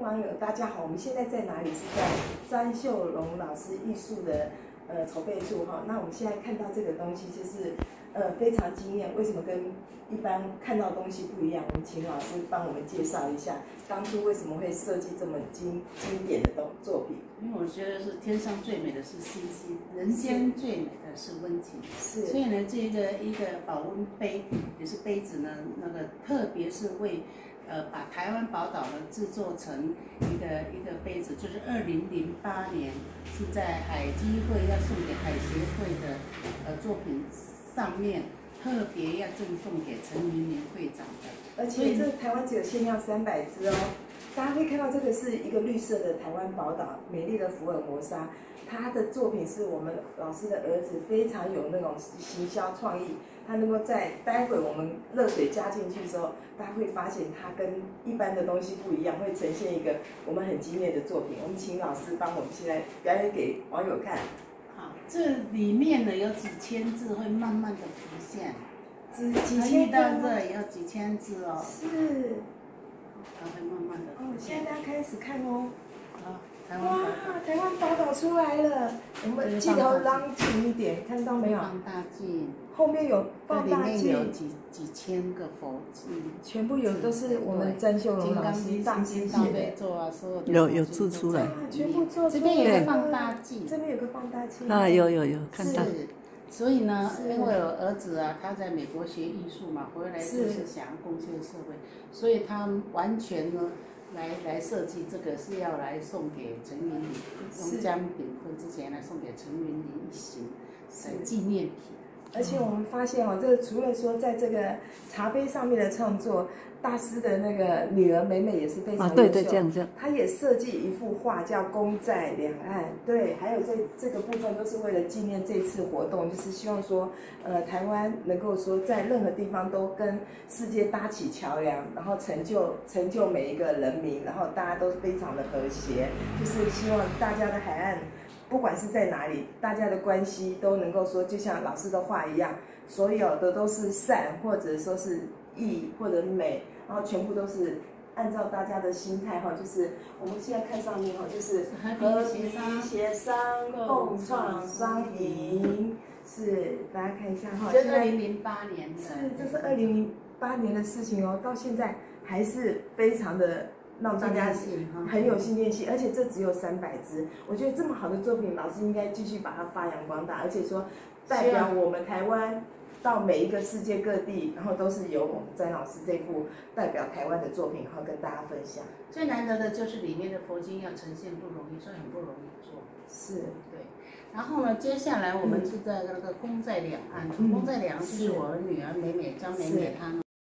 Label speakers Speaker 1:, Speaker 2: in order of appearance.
Speaker 1: 网友，大家好，我们现在在哪里？是在詹秀龙老师艺术的筹备处哈。那我们现在看到这个东西，就是非常惊艳。为什么跟一般看到的东西不一样？我们请老师帮我们介绍一下，当初为什么会设计这么经典的作品？
Speaker 2: 因为我觉得是天上最美的是星星，人间最美的是温情。
Speaker 1: 是。所
Speaker 2: 以呢，这一个保温杯也是杯子呢，特别是为把台湾宝岛呢制作成一个杯子，就是2008年是在海基会要送给海协会的作品上面。特别要赠送给陈云林会长的，
Speaker 1: 而且这台湾只有限量300只哦。大家会看到这个是一个绿色的台湾宝岛，美丽的福尔摩沙。他的作品是我们老师的儿子，非常有那种行销创意。他能够在待会我们热水加进去的时候，大家会发现它跟一般的东西不一样，会呈现一个我们很惊艳的作品。我们请老师帮我们现在表演给网友看。
Speaker 2: 这里面呢有几千字会慢慢的浮现，
Speaker 1: 几千字，
Speaker 2: 到这也要几千字哦。
Speaker 1: 是，
Speaker 2: 它会慢慢的。
Speaker 1: 哦，现在大家开始看哦。
Speaker 2: 好，
Speaker 1: 哇，台湾宝岛出来了！我们镜头拉近一点，看到没有？
Speaker 2: 放大镜。
Speaker 1: 后面有放大镜。
Speaker 2: 里面有几千个佛字，
Speaker 1: 全部有都是我们詹秀龙老师大师写的。
Speaker 3: 有字出来。
Speaker 1: 全部做出来。
Speaker 2: 这边有个放大镜。
Speaker 1: 这边有个放大镜。
Speaker 3: 啊，有看到。
Speaker 2: 所以呢，因为我儿子啊，他在美国学艺术嘛，回来就是想贡献社会，所以他完全呢来设计这个是要来送给陈云林，用将订婚之前来送给陈云林一行的纪念品。
Speaker 1: 而且我们发现哦，这个除了说在这个茶杯上面的创作，大师的那个女儿美美也是非常优秀。
Speaker 3: 对，这样。
Speaker 1: 她也设计一幅画叫《功在两岸》，对，还有这个部分都是为了纪念这次活动，就是希望说，台湾能够说在任何地方都跟世界搭起桥梁，然后成就每一个人民，然后大家都非常的和谐，就是希望大家的海岸。不管是在哪里，大家的关系都能够说，就像老师的话一样，所有的都是善，或者说是义，或者美，然后全部都是按照大家的心态哈，就是我们现在看上面哈，就是和平协商，共创双赢，是大家看一下哈，
Speaker 2: 这是2008年的，
Speaker 1: 是这是2008年的事情哦，到现在还是非常的。让大家很有新鲜性，而且这只有300只。我觉得这么好的作品，老师应该继续把它发扬光大，而且说代表我们台湾到每一个世界各地，然后都是由我们詹老师这部代表台湾的作品，然后跟大家分享。
Speaker 2: 最难得的就是里面的佛经要呈现不容易，所以很不容易做。
Speaker 1: 是，
Speaker 2: 对。然后呢，接下来我们是在那个功在两岸，功在两岸就是我的女儿美美张美美她呢。